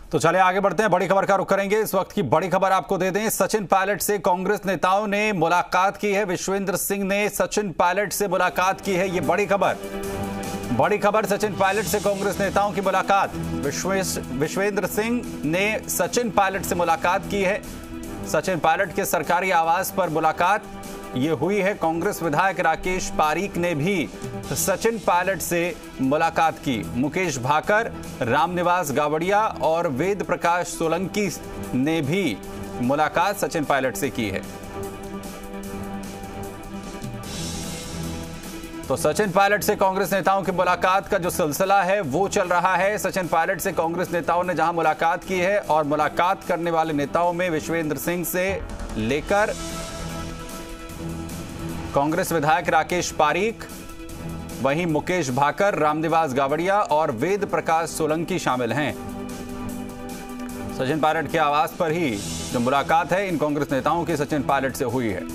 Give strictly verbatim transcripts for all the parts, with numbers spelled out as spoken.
तो चले आगे बढ़ते हैं, बड़ी खबर का रुख करेंगे। इस वक्त की बड़ी खबर आपको दे दें, सचिन पायलट से कांग्रेस नेताओं ने मुलाकात की है। विश्वेंद्र सिंह ने सचिन पायलट से मुलाकात की है, ये बड़ी खबर बड़ी खबर सचिन पायलट से कांग्रेस नेताओं की मुलाकात। विश्वेंद्र सिंह ने सचिन पायलट से मुलाकात की है। सचिन पायलट के सरकारी आवास पर मुलाकात ये हुई है। कांग्रेस विधायक राकेश पारीक ने भी सचिन पायलट से मुलाकात की। मुकेश भाकर, रामनिवास गावड़िया और वेद प्रकाश सोलंकी ने भी मुलाकात सचिन पायलट से की है। तो सचिन पायलट से कांग्रेस नेताओं की मुलाकात का जो सिलसिला है वो चल रहा है। सचिन पायलट से कांग्रेस नेताओं ने जहां मुलाकात की है और मुलाकात करने वाले नेताओं में विश्वेंद्र सिंह से लेकर कांग्रेस विधायक राकेश पारीक, वहीं मुकेश भाकर, रामनिवास गावड़िया और वेद प्रकाश सोलंकी शामिल हैं। सचिन पायलट के आवास पर ही जो मुलाकात है इन कांग्रेस नेताओं की सचिन पायलट से हुई है।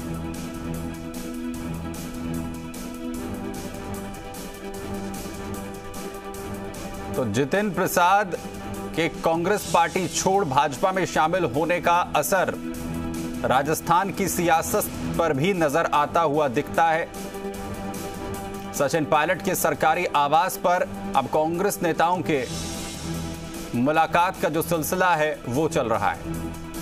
तो जितिन प्रसाद के कांग्रेस पार्टी छोड़ भाजपा में शामिल होने का असर राजस्थान की सियासत पर भी नजर आता हुआ दिखता है। सचिन पायलट के सरकारी आवास पर अब कांग्रेस नेताओं के मुलाकात का जो सिलसिला है वो चल रहा है।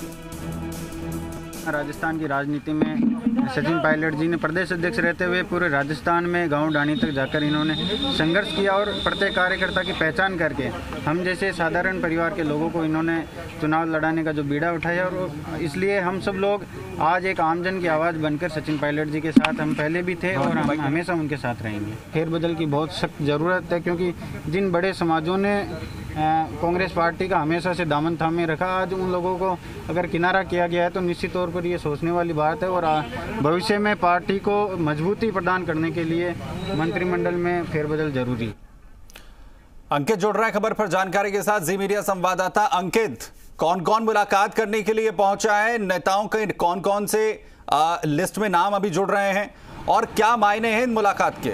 राजस्थान की राजनीति में सचिन पायलट जी ने प्रदेश अध्यक्ष रहते हुए पूरे राजस्थान में गांव डाणी तक जाकर इन्होंने संघर्ष किया और प्रत्येक कार्यकर्ता की पहचान करके हम जैसे साधारण परिवार के लोगों को इन्होंने चुनाव लड़ाने का जो बीड़ा उठाया। और इसलिए हम सब लोग आज एक आमजन की आवाज़ बनकर सचिन पायलट जी के साथ हम पहले भी थे और हम हमेशा उनके साथ रहेंगे। फेरबदल की बहुत सख्त ज़रूरत है, क्योंकि जिन बड़े समाजों ने कांग्रेस पार्टी का हमेशा से दामन थामे रखा, आज उन लोगों को अगर किनारा किया गया है तो निश्चित तौर पर ये सोचने वाली बात है। और भविष्य में पार्टी को मजबूती प्रदान करने के लिए मंत्रिमंडल में फेरबदल जरूरी है। अंकित जुड़ रहा है खबर पर जानकारी के साथ, जी मीडिया संवाददाता अंकित, कौन कौन मुलाकात करने के लिए पहुंचा है, नेताओं के कौन कौन से आ, लिस्ट में नाम अभी जुड़ रहे हैं और क्या मायने हैं इन मुलाकात के?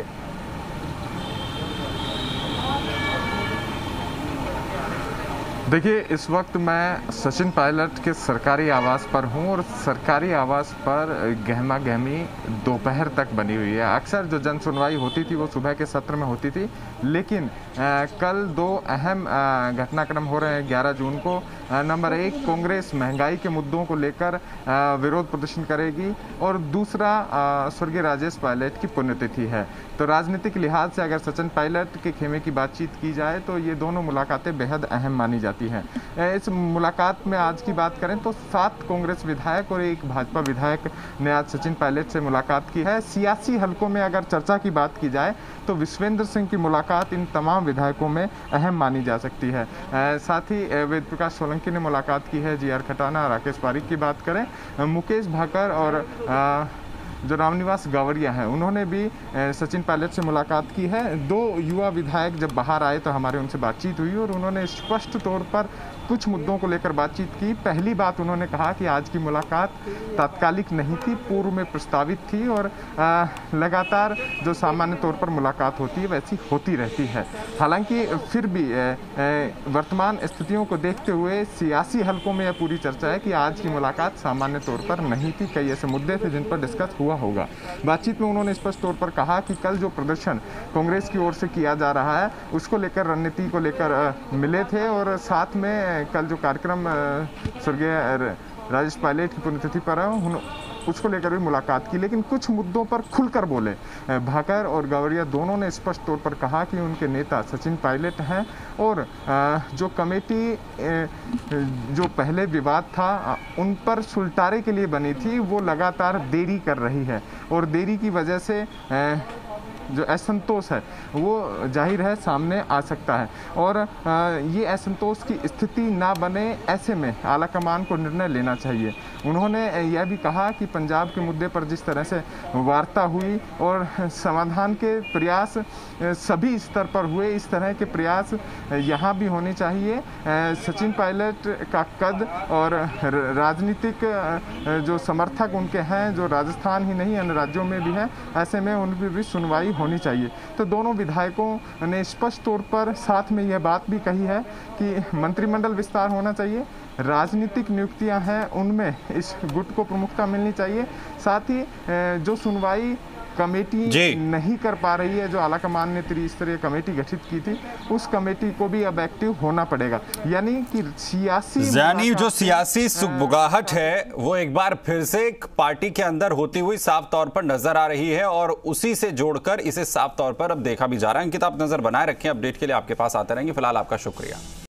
देखिए, इस वक्त मैं सचिन पायलट के सरकारी आवास पर हूं और सरकारी आवास पर गहमा गहमी दोपहर तक बनी हुई है। अक्सर जो जन सुनवाई होती थी वो सुबह के सत्र में होती थी, लेकिन आ, कल दो अहम घटनाक्रम हो रहे हैं। ग्यारह जून को आ, नंबर एक, कांग्रेस महंगाई के मुद्दों को लेकर विरोध प्रदर्शन करेगी और दूसरा स्वर्गीय राजेश पायलट की पुण्यतिथि है। तो राजनीतिक लिहाज से अगर सचिन पायलट के खेमे की बातचीत की जाए तो ये दोनों मुलाकातें बेहद अहम मानी जाती हैं। इस मुलाकात में आज की बात करें तो सात कांग्रेस विधायक और एक भाजपा विधायक ने आज सचिन पायलट से मुलाकात की है। सियासी हलकों में अगर चर्चा की बात की जाए तो विश्वेंद्र सिंह की मुलाकात इन तमाम विधायकों में अहम मानी जा सकती है। साथ ही वेद प्रकाश सोलंकी ने मुलाकात की है। जी आर खटाना, राकेश पारीक की बात करें, मुकेश भाकर और आ, जो रामनिवास गावड़िया हैं उन्होंने भी सचिन पायलट से मुलाकात की है। दो युवा विधायक जब बाहर आए तो हमारे उनसे बातचीत हुई और उन्होंने स्पष्ट तौर पर कुछ मुद्दों को लेकर बातचीत की। पहली बात, उन्होंने कहा कि आज की मुलाकात तात्कालिक नहीं थी, पूर्व में प्रस्तावित थी और आ, लगातार जो सामान्य तौर पर मुलाकात होती है वैसी होती रहती है। हालांकि फिर भी ए, ए, वर्तमान स्थितियों को देखते हुए सियासी हलकों में यह पूरी चर्चा है कि आज की मुलाकात सामान्य तौर पर नहीं थी। कई ऐसे मुद्दे थे जिन पर डिस्कस हुआ होगा। बातचीत में उन्होंने स्पष्ट तौर पर कहा कि कल जो प्रदर्शन कांग्रेस की ओर से किया जा रहा है उसको लेकर रणनीति को लेकर मिले थे और साथ में कल जो कार्यक्रम स्वर्गीय राजेश पायलट की पुण्यतिथि पर है उसको लेकर भी मुलाकात की, लेकिन कुछ मुद्दों पर खुलकर बोले। भाकर और गावड़िया दोनों ने स्पष्ट तौर पर कहा कि उनके नेता सचिन पायलट हैं और जो कमेटी जो पहले विवाद था उन पर सुलटारे के लिए बनी थी वो लगातार देरी कर रही है और देरी की वजह से जो असंतोष है वो जाहिर है सामने आ सकता है और ये असंतोष की स्थिति ना बने, ऐसे में आला कमान को निर्णय लेना चाहिए। उन्होंने यह भी कहा कि पंजाब के मुद्दे पर जिस तरह से वार्ता हुई और समाधान के प्रयास सभी स्तर पर हुए, इस तरह के प्रयास यहाँ भी होने चाहिए। सचिन पायलट का कद और राजनीतिक जो समर्थक उनके हैं, जो राजस्थान ही नहीं अन्य राज्यों में भी हैं, ऐसे में उन पर भी सुनवाई होनी चाहिए। तो दोनों विधायकों ने स्पष्ट तौर पर साथ में यह बात भी कही है कि मंत्रिमंडल विस्तार होना चाहिए, राजनीतिक नियुक्तियां हैं उनमें इस गुट को प्रमुखता मिलनी चाहिए, साथ ही जो सुनवाई कमेटी नहीं कर पा रही है, जो आला कमान ने त्रिस्तरीय कमेटी गठित की थी, उस कमेटी को भी अब एक्टिव होना पड़ेगा। यानी कि सियासी यानी जो सियासी सुगबुगाहट है वो एक बार फिर से पार्टी के अंदर होती हुई साफ तौर पर नजर आ रही है और उसी से जोड़कर इसे साफ तौर पर अब देखा भी जा रहा है। अंकित, आप नजर बनाए रखें, अपडेट के लिए आपके पास आते रहेंगे। फिलहाल आपका शुक्रिया।